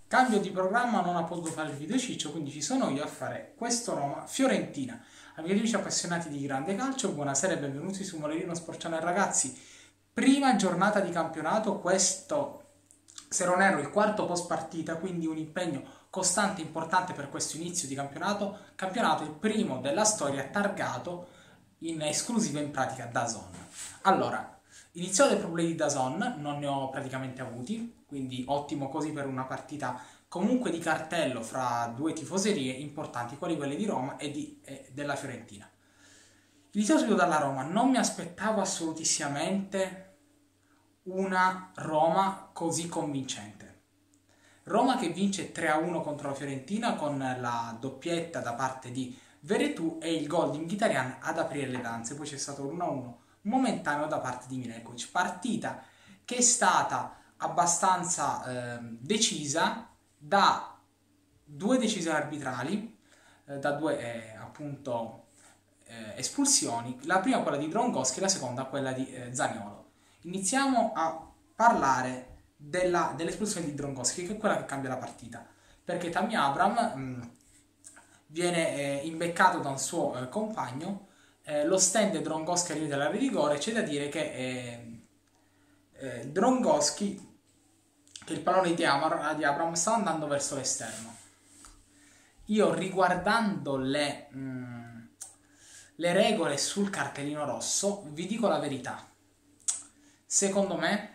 Cambio di programma, non ha potuto fare il video Ciccio, quindi ci sono io a fare questo Roma-Fiorentina. Amici appassionati di grande calcio, buonasera e benvenuti su Molerino Sport Channel ragazzi. Prima giornata di campionato, questo, se non erro, il quarto post partita, quindi un impegno costante e importante per questo inizio di campionato. Campionato il primo della storia targato in esclusiva in pratica DAZN. Allora, iniziato dai problemi di DAZN, non ne ho praticamente avuti, quindi ottimo così per una partita comunque di cartello fra due tifoserie importanti, quali quelle di Roma e della Fiorentina. Iniziato subito dalla Roma, non mi aspettavo assolutissimamente una Roma così convincente. Roma che vince 3-1 contro la Fiorentina con la doppietta da parte di Veretout e il gol di Mkhitaryan ad aprire le danze, poi c'è stato l'1-1 momentaneo da parte di Milenkovic. Partita che è stata abbastanza decisa da due decisioni arbitrali, da due appunto espulsioni, la prima quella di Drongoschi e la seconda quella di Zaniolo. Iniziamo a parlare dell'espulsione di Drongoschi, che è quella che cambia la partita, perché Tammy Abraham viene imbeccato da un suo compagno, lo stende Drongoschi all'inizio dell'area di rigore. C'è da dire che Drongoschi, che il pallone di Abraham stava andando verso l'esterno. Io riguardando le regole sul cartellino rosso vi dico la verità, secondo me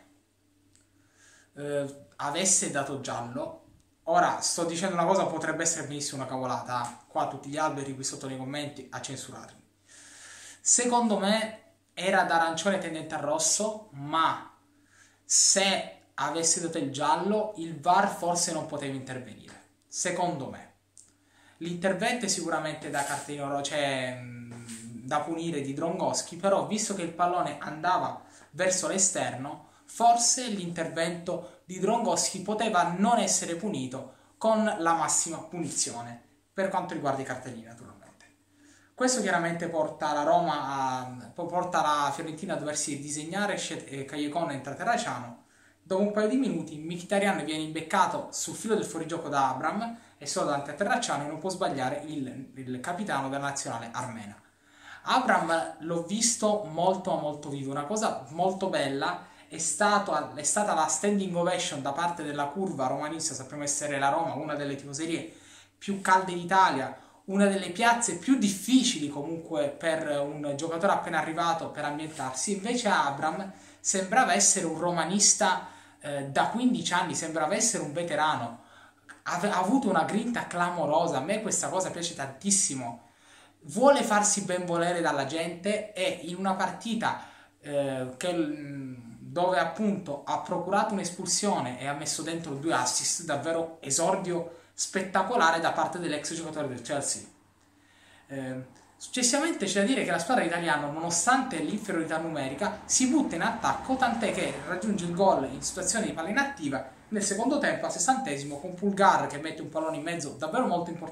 avesse dato giallo. Ora sto dicendo una cosa, potrebbe essere benissimo una cavolata, qua tutti gli alberi qui sotto nei commenti a censurarmi. Secondo me era da arancione tendente al rosso, ma se avesse dato il giallo il VAR forse non poteva intervenire, secondo me. L'intervento è sicuramente da cartellino rosso, cioè da punire di Drongoschi, però visto che il pallone andava verso l'esterno, forse l'intervento di Drongoschi poteva non essere punito con la massima punizione per quanto riguarda i cartellini, naturalmente. Questo chiaramente porta la Fiorentina a doversi disegnare, Callecon entra Terracciano. Dopo un paio di minuti Mkhitaryan viene imbeccato sul filo del fuorigioco da Abraham e solo davanti a Terracciano, e non può sbagliare il capitano della nazionale armena. Abraham l'ho visto molto vivo, una cosa molto bella è stata la standing ovation da parte della curva romanista. Sappiamo essere la Roma una delle tifoserie più calde d'Italia, una delle piazze più difficili comunque per un giocatore appena arrivato per ambientarsi. Invece Abraham sembrava essere un romanista da 15 anni, sembrava essere un veterano, ha avuto una grinta clamorosa. A me questa cosa piace tantissimo, vuole farsi ben volere dalla gente, e in una partita dove appunto ha procurato un'espulsione e ha messo dentro 2 assist, davvero esordio spettacolare da parte dell'ex giocatore del Chelsea. Successivamente c'è da dire che la squadra italiana, nonostante l'inferiorità numerica, si butta in attacco, tant'è che raggiunge il gol in situazione di palla inattiva nel secondo tempo al 60esimo con Pulgar che mette un pallone in mezzo davvero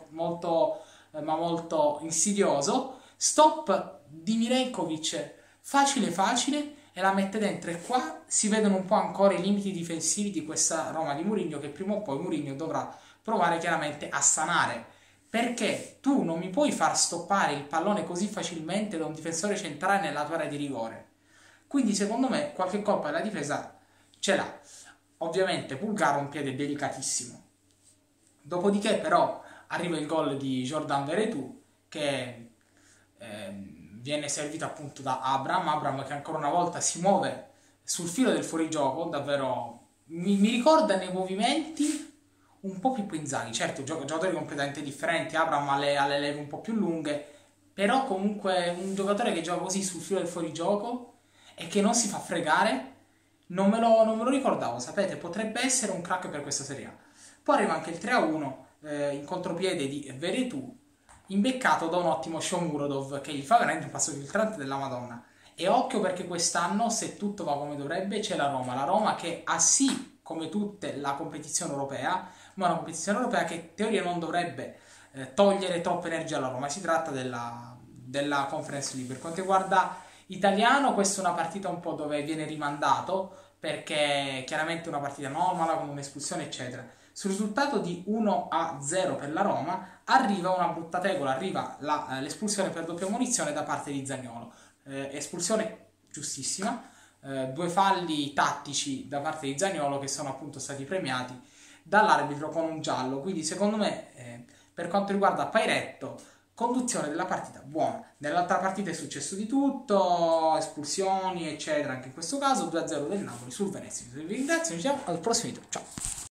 molto insidioso, stop di Milenkovic facile, e la mette dentro. E qua si vedono un po' ancora i limiti difensivi di questa Roma di Mourinho, che prima o poi Mourinho dovrà provare chiaramente a sanare, perché tu non mi puoi far stoppare il pallone così facilmente da un difensore centrale nella tua area di rigore. Quindi secondo me qualche colpa della difesa ce l'ha. Ovviamente Pulgar ha un piede delicatissimo. Dopodiché però arriva il gol di Jordan Veretout, che viene servito appunto da Abraham che ancora una volta si muove sul filo del fuorigioco, davvero mi ricorda nei movimenti un po' più Inzaghi. Certo, giocatori completamente differenti, Abraham ha le leve un po' più lunghe, però comunque un giocatore che gioca così sul filo del fuorigioco e che non si fa fregare, non me lo ricordavo, sapete, potrebbe essere un crack per questa Serie A. Poi arriva anche il 3-1 in contropiede di Veretout, imbeccato da un ottimo Shomurodov che gli fa veramente un passo filtrante della Madonna. E occhio, perché quest'anno, se tutto va come dovrebbe, c'è la Roma che ha sì, come tutte, la competizione europea, ma una competizione europea che in teoria non dovrebbe togliere troppa energia alla Roma. Si tratta della Conference League. Per quanto riguarda italiano, questa è una partita un po' dove viene rimandato, perché chiaramente è una partita anomala con un'espulsione eccetera. Sul risultato di 1-0 per la Roma arriva una brutta tegola, arriva l'espulsione per doppia munizione da parte di Zaniolo. Espulsione giustissima, 2 falli tattici da parte di Zaniolo che sono appunto stati premiati dall'arbitro con un giallo. Quindi secondo me, per quanto riguarda Pairetto, conduzione della partita buona. Nell'altra partita è successo di tutto, espulsioni eccetera, anche in questo caso 2-0 del Napoli sul Venezia. Vi ringrazio, ci vediamo al prossimo video, ciao!